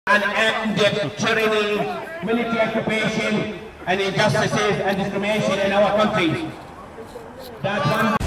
and end tyranny, military occupation and injustices and discrimination in our country. That one